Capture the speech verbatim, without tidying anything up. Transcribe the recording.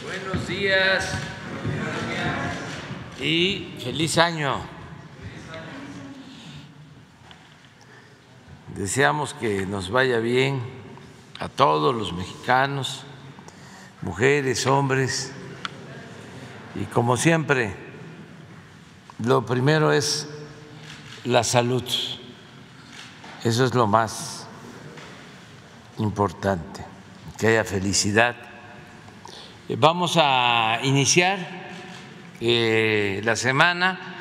Buenos días y feliz año. Deseamos que nos vaya bien a todos los mexicanos, mujeres, hombres, y como siempre, lo primero es la salud. Eso es lo más importante, que haya felicidad. Vamos a iniciar eh, la semana